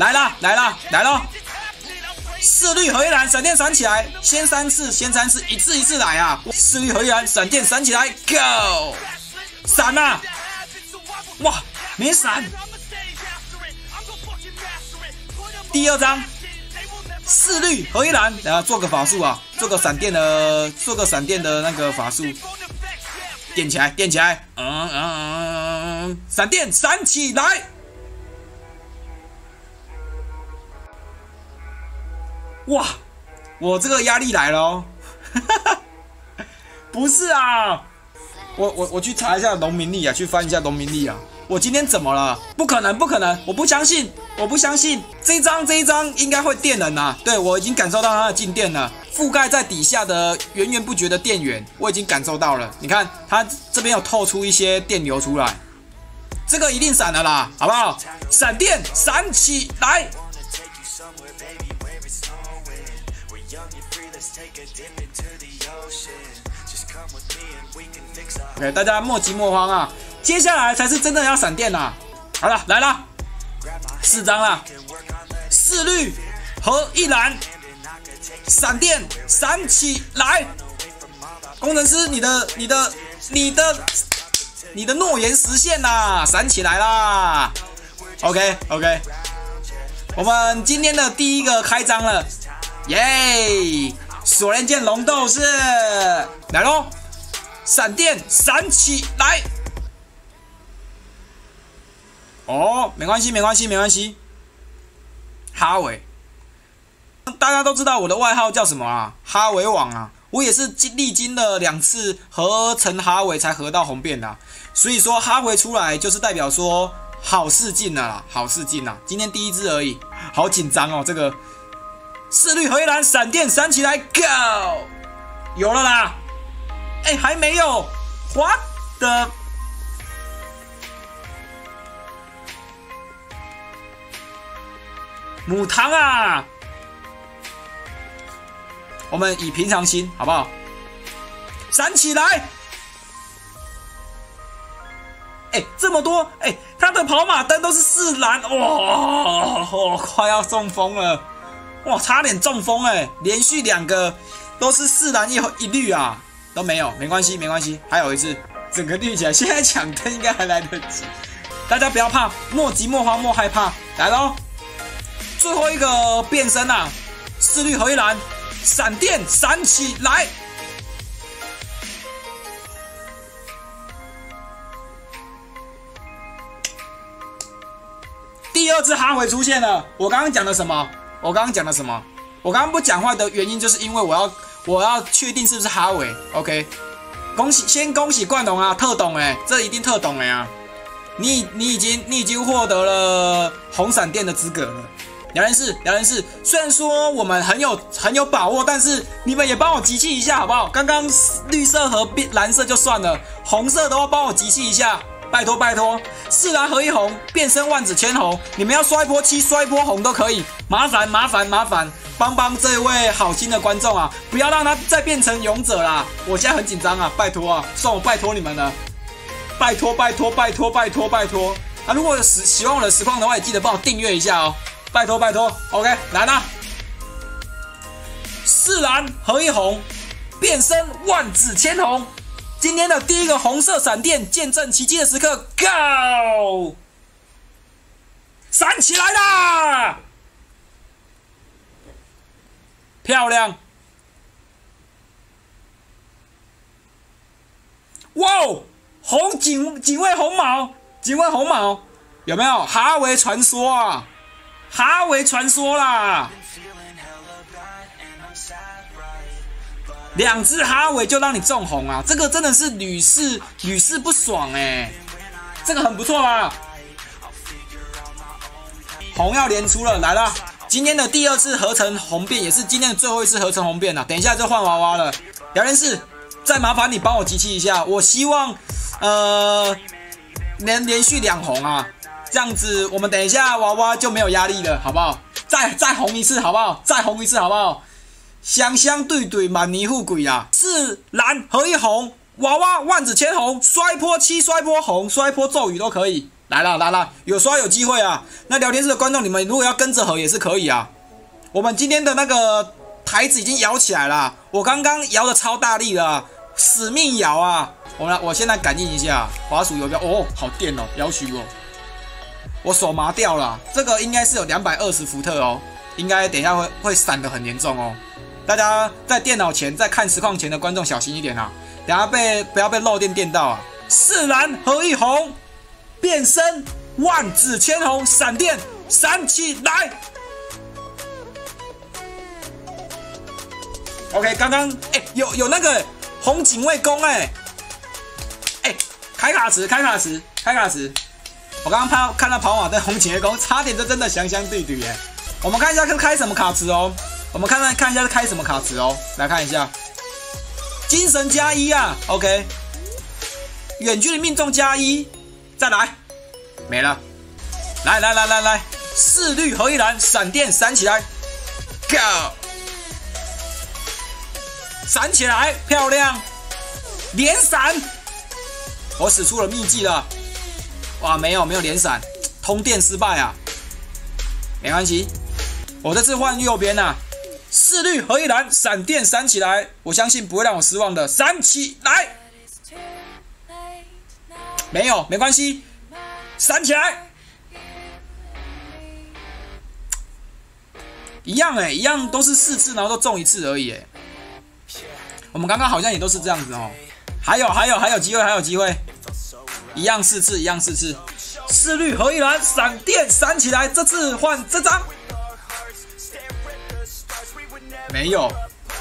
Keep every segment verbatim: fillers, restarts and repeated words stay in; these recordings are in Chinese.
来啦，来啦，来咯！四绿合一蓝，闪电闪起来，先三次，先三次，一次一次来啊！四绿合一蓝，闪电闪起来 ，Go！ 闪啊！哇，没闪。第二张，四绿合一蓝，然后做个法术啊，做个闪电的，做个闪电的那个法术，电起来，电起来，嗯嗯嗯，闪电闪起来！哇，我这个压力来了哦！不是啊，我我我去查一下农民历啊，去翻一下农民历啊。我今天怎么了？不可能，不可能！我不相信，我不相信这一张这一张应该会电人啊！对，我已经感受到它的静电了，覆盖在底下的源源不绝的电源，我已经感受到了。你看，它这边有透出一些电流出来，这个一定闪了啦，好不好？闪电闪起来！ OK， 大家莫急莫慌啊！接下来才是真的要闪电啦！好了，来啦，四张啦，四绿和一蓝，闪电闪起来！工程师，你的、你的、你的、你的诺言实现啦，闪起来啦 ！OK OK， 我们今天的第一个开张了，耶！锁链剑龙斗士来咯！ 闪电闪起来！哦，没关系，没关系，没关系。哈维，大家都知道我的外号叫什么啊？哈维网啊！我也是历经了两次合成哈维才合到红变的、啊，所以说哈维出来就是代表说好事近了啦，好事近啦！今天第一支而已，好紧张哦！这个四绿合一蓝，闪电闪起来 ，Go！ 有了啦！ 哎，还没有 ，What the？ 母汤啊！我们以平常心，好不好？闪起来！哎，这么多，哎，他的跑马灯都是四蓝，哇、哦，快要中风了，哇，差点中风哎！连续两个都是四蓝一一绿啊！ 都没有，没关系，没关系。还有一次，整个绿起来，现在抢灯应该还来得及。大家不要怕，莫急莫慌莫害怕，来喽！最后一个变身啊，四绿合一蓝，闪电闪起来！第二只哈维出现了。我刚刚讲的什么？我刚刚讲的什么？我刚刚不讲话的原因，就是因为我要。 我要确定是不是哈维 ，OK？ 恭喜，先恭喜冠龙啊，特懂哎，这一定特懂哎啊！你你已经你已经获得了红闪电的资格了。聊人室，聊人室，虽然说我们很有很有把握，但是你们也帮我集气一下好不好？刚刚绿色和蓝色就算了，红色的话帮我集气一下，拜托拜托！四蓝合一红，变身万紫千红，你们要刷一波七，刷一波红都可以，麻烦麻烦麻烦！ 帮帮这位好心的观众啊，不要让他再变成勇者啦！我现在很紧张啊，拜托啊，算我拜托你们了，拜托拜托拜托拜托拜托啊！如果有喜喜欢我的实况的话，也记得帮我订阅一下哦，拜托拜托 ，OK， 来啦！四蓝合一红，变身万紫千红，今天的第一个红色闪电，见证奇迹的时刻 ，Go！ 闪起来啦！ 漂亮！哇哦，红警警卫红毛，警卫红毛，有没有哈维传说啊？哈维传说啦！两只哈维就让你中红啊，这个真的是屡试屡试不爽哎、欸，这个很不错吧？红要连出了，来了！ 今天的第二次合成红变，也是今天的最后一次合成红变了。等一下就换娃娃了。聊天室，再麻烦你帮我集气一下。我希望，呃，能连续两红啊，这样子我们等一下娃娃就没有压力了，好不好？再再红一次，好不好？再红一次，好不好？相相对对，满泥富贵啊！四蓝合一红，娃娃万紫千红，摔波七，摔波红，摔波咒语都可以。 来了来了，有刷有机会啊！那聊天室的观众，你们如果要跟着合也是可以啊。我们今天的那个台子已经摇起来了，我刚刚摇的超大力了，死命摇啊！我们来，我现在感应一下滑鼠游标，哦，好电哦，摇许哦，我手麻掉了。这个应该是有两百二十伏特哦，应该等一下会会闪得很严重哦。大家在电脑前在看实况前的观众小心一点啊，等下被不要被漏电电到啊！四蓝合一红。变身万紫千红闪电闪起来 ！OK， 刚刚哎有有那个红警卫弓哎哎开卡池开卡池开卡池，我刚刚看看到跑马灯红警卫弓，差点就真的香香对对哎！我们看一下是开什么卡池哦，我们看看看一下是开什么卡池哦，来看一下精神加一啊 ，OK， 远距离命中加一。再来，没了。来来来来来，四绿合一蓝，闪电闪起来 ，Go！ 闪起来，漂亮，连闪！我使出了秘技了。哇，没有没有连闪，通电失败啊。没关系，我这次换右边啊，四绿合一蓝，闪电闪起来，我相信不会让我失望的，闪起来。没有，没关系，闪起来，一样哎、欸，一样都是四次，然后都中一次而已哎、欸。我们刚刚好像也都是这样子哦。还有还有还有机会，还有机会，一样四次，一样四次，四绿合一蓝，闪电闪起来，这次换这张，没有。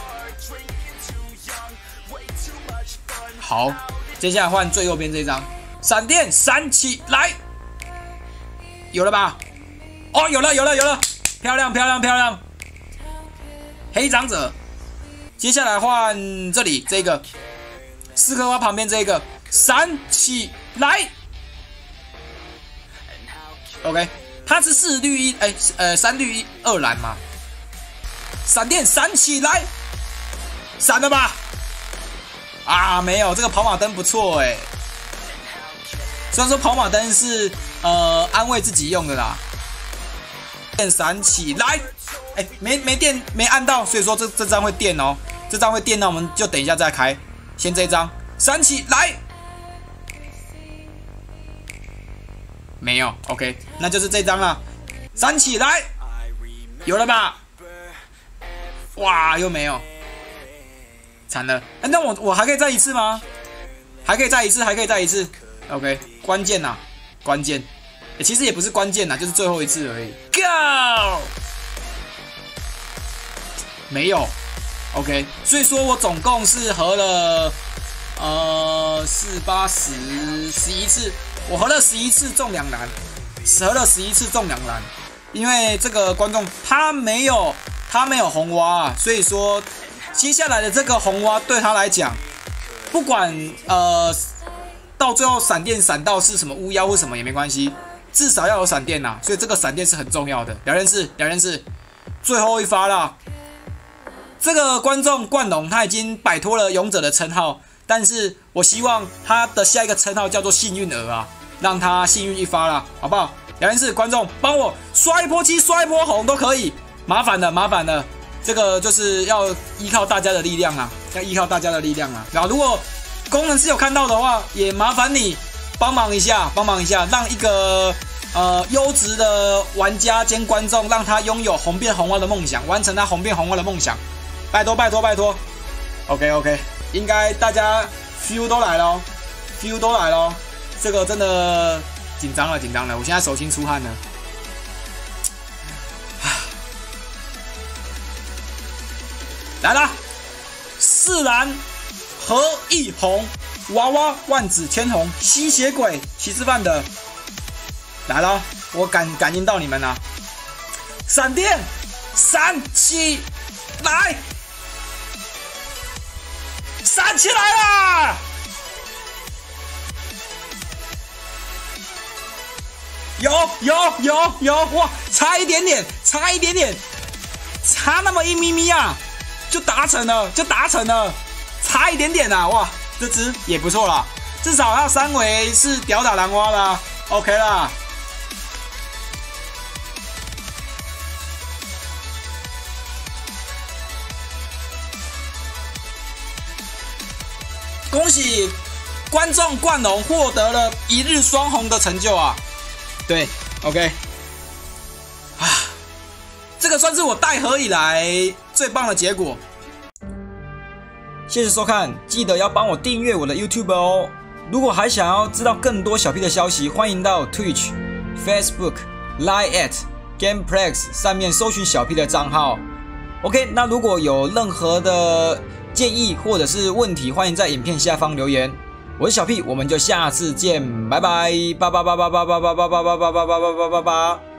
好，接下来换最右边这张。闪电闪起来，有了吧？哦，有了，有了，有了，漂亮，漂亮，漂亮！黑长者，接下来换这里这个四颗花旁边这个闪起来。OK， 它是四绿一，哎，呃，三绿一二蓝嘛。闪电闪起来，闪了吧？啊，没有，这个跑马灯不错哎。虽然说跑马灯是呃安慰自己用的啦，电闪起来，哎、欸，没没电没按到，所以说这这张会电哦，这张会电，那我们就等一下再开，先这一张闪起来，没有 ，OK， 那就是这张了，闪起来，有了吧？哇，又没有，惨了，欸、那我我还可以再一次吗？还可以再一次，还可以再一次。OK， 关键呐、啊，关键、欸，其实也不是关键呐，就是最后一次而已。Go， 没有 ，OK， 所以说我总共是合了呃四八十十一次，我合了十一次中两蓝，合了十一次中两蓝，因为这个观众他没有他没有红蛙、啊，所以说接下来的这个红蛙对他来讲，不管呃。到最后闪电闪到是什么巫妖或什么也没关系，至少要有闪电呐，所以这个闪电是很重要的。聊天室，聊天室，最后一发啦！这个观众冠龙他已经摆脱了勇者的称号，但是我希望他的下一个称号叫做幸运儿啊，让他幸运一发啦，好不好？聊天室观众帮我刷一波七，刷一波红都可以，麻烦了，麻烦了，这个就是要依靠大家的力量啊，要依靠大家的力量啊。然后如果工程师有看到的话，也麻烦你帮忙一下，帮忙一下，让一个呃优质的玩家兼观众，让他拥有红变红蛙的梦想，完成他红变红蛙的梦想，拜托拜托拜托。OK OK， 应该大家 feel 都来了 ，feel 都来了，这个真的紧张了紧张了，我现在手心出汗了。来啦，四蓝。合一红，娃娃万紫千红，吸血鬼骑士饭的来了，我感感应到你们了，闪电闪起来，闪起来啦！有有有有哇，差一点点，差一点点，差那么一咪咪啊，就达成了，就达成了。差一点点啊，哇，这只也不错啦，至少它三维是吊打蓝蛙啦， OK 啦。恭喜观众冠龙获得了一日双红的成就啊！对 ，OK， 啊，这个算是我带盒以来最棒的结果。谢谢收看，记得要帮我订阅我的 YouTube 哦。如果还想要知道更多小 P 的消息，欢迎到 Twitch、Facebook、Line at Gameplex 上面搜寻小 P 的账号。OK， 那如果有任何的建议或者是问题，欢迎在影片下方留言。我是小 P，我们就下次见，拜拜，八八八八八八八八八八八八八八八八。